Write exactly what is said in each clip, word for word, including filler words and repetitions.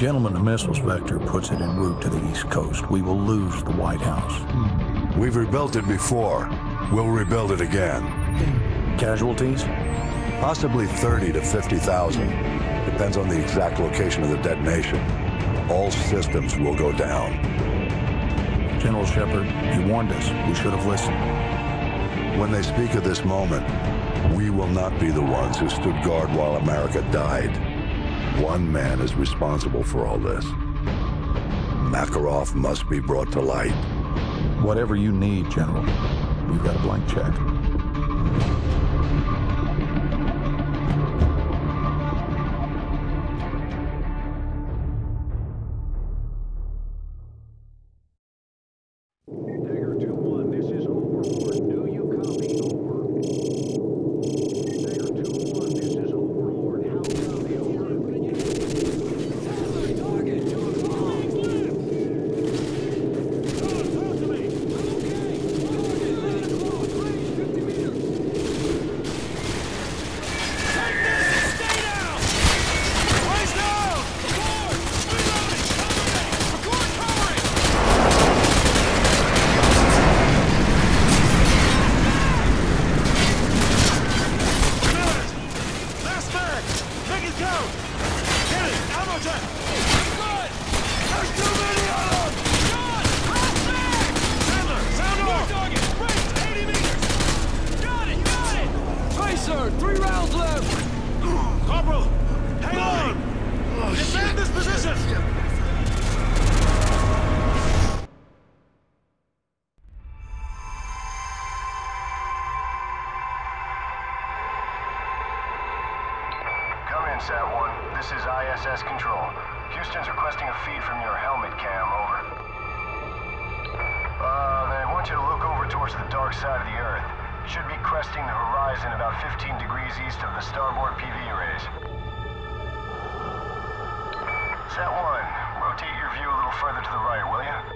Gentlemen, the missiles vector puts it en route to the East Coast. We will lose the White House. We've rebuilt it before. We'll rebuild it again. Casualties? Possibly thirty to fifty thousand. Depends on the exact location of the detonation. All systems will go down. General Shepard, you warned us. We should have listened. When they speak of this moment, we will not be the ones who stood guard while America died. One man is responsible for all this. Makarov must be brought to light. Whatever you need, General. We've got a blank check. Sat one, this is I S S Control. Houston's requesting a feed from your helmet cam, over. Uh, they want you to look over towards the dark side of the Earth. Should be cresting the horizon about fifteen degrees east of the starboard P V arrays. Sat one, rotate your view a little further to the right, will you?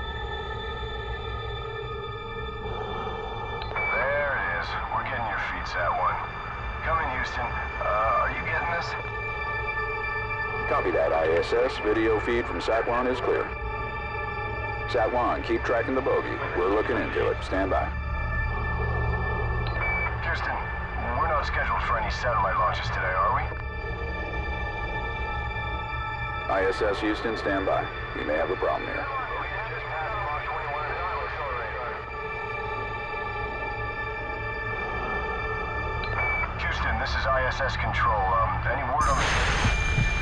There it is. We're getting your feed, Sat one. Come in, Houston. Uh, are you getting this? Copy that, I S S. Video feed from Sat one is clear. Sat one, keep tracking the bogey. We're looking into it. Stand by. Houston, we're not scheduled for any satellite launches today, are we? I S S Houston, stand by. We may have a problem here. Houston, this is I S S Control. Um, any word on the...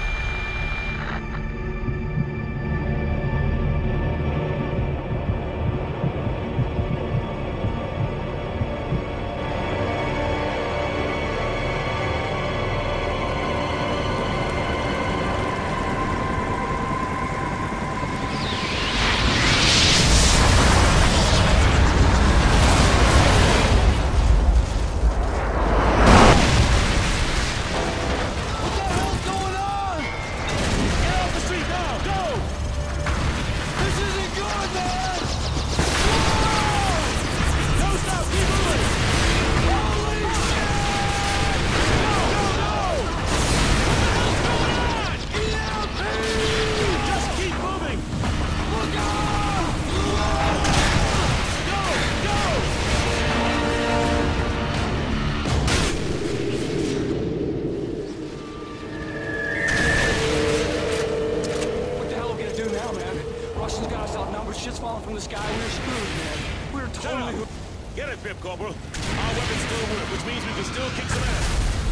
Shit's falling from the sky. We're screwed, man. We're totally... Get it, Pip Corporal. Our weapons still work, which means we can still kick some ass.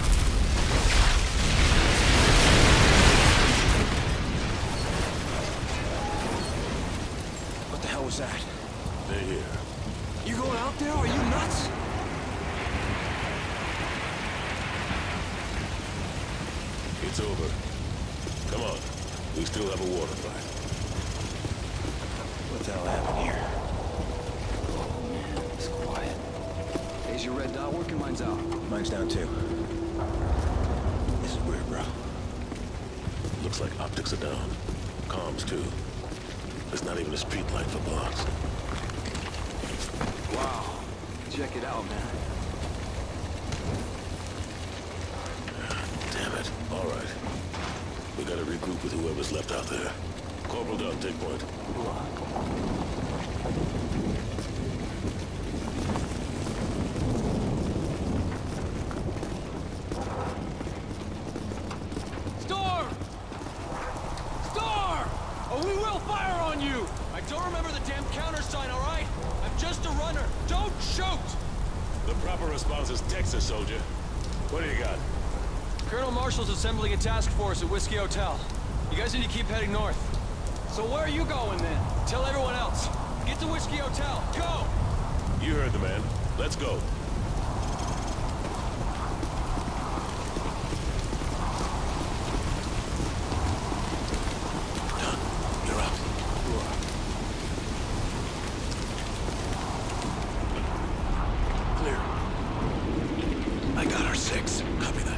What the hell was that? They're here. You going out there? Are you nuts? It's over. Come on. We still have a water fight. What the hell happened here? Oh, man, it's quiet. Is your red dot working? Mine's out. Mine's down, too. This is weird, bro. Looks like optics are down. Comms, too. There's not even a street light for blocks. Wow. Check it out, man. Damn it. All right. We gotta regroup with whoever's left out there. Corporal Dunn, take point. Storm! Storm! Oh, we will fire on you! I don't remember the damn countersign, all right? I'm just a runner. Don't shoot! The proper response is Texas, soldier. What do you got? Colonel Marshall's assembling a task force at Whiskey Hotel. You guys need to keep heading north. So where are you going then? Tell everyone else. Get to Whiskey Hotel. Go! You heard the man. Let's go. Done. You're up. Clear. I got our six. Copy that.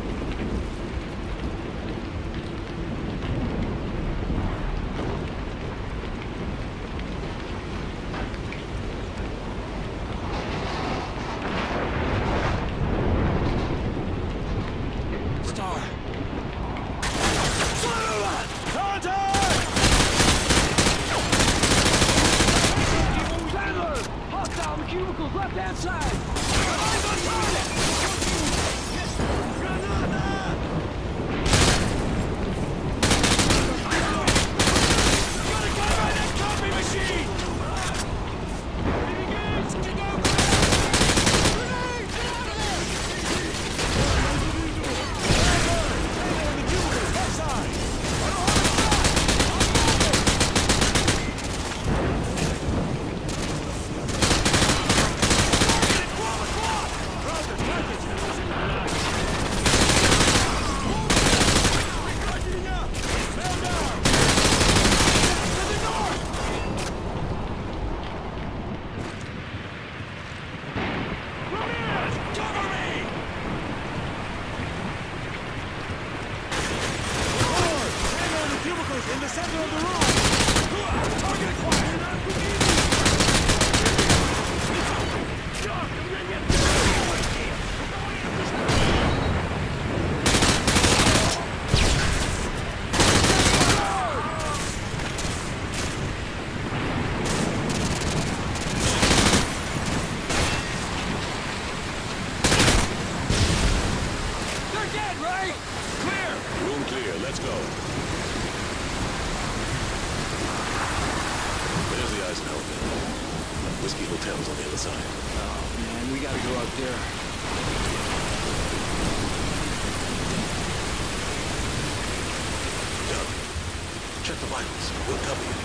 Check the vitals. We'll cover you.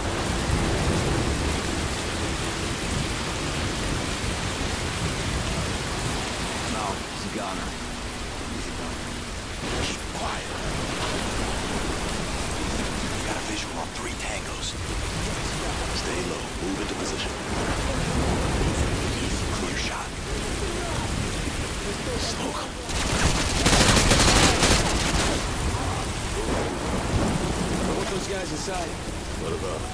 No, he's a goner. He's a goner. Keep quiet. We got a visual on three tangos. Stay low. Move into position. Clear shot. Smoke 'em. Those guys inside. What about it?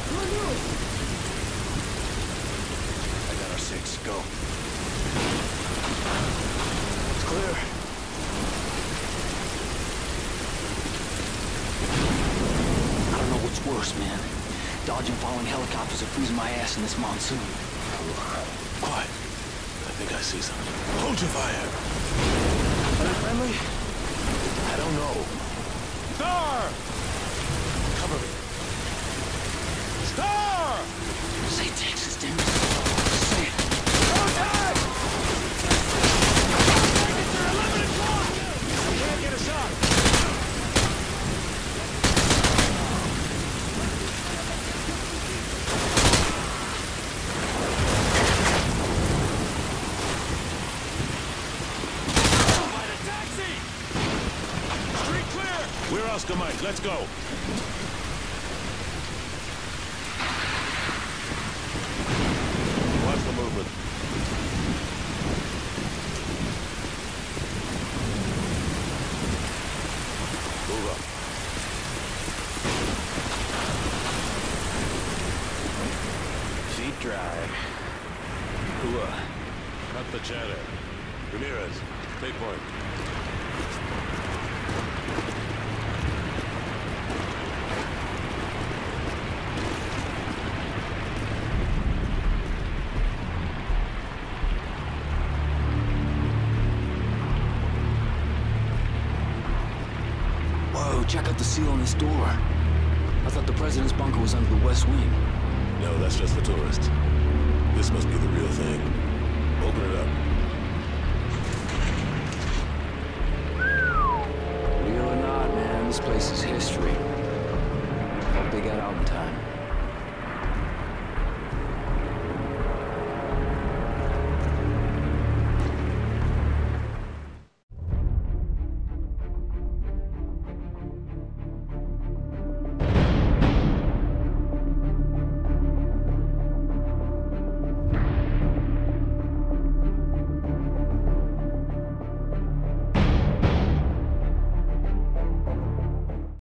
I got our six. Go. It's clear. I don't know what's worse, man. Dodging falling helicopters or freezing my ass in this monsoon. Quiet. I think I see something. Hold your fire. Are they friendly? I don't know. Star! Cover me. Star! Say Texas, damn it. Say it. Contact! They're eleven o'clock! We can't get a shot. Find a taxi! Street clear! We're Oscar Mike. Let's go. Watch the movement. Move up. Feet dry. Ooh, uh, Cut the chatter. Ramirez, take point. check out the seal on this door. I thought the president's bunker was under the west wing. No, that's just for tourists. This must be the real thing. Open it up.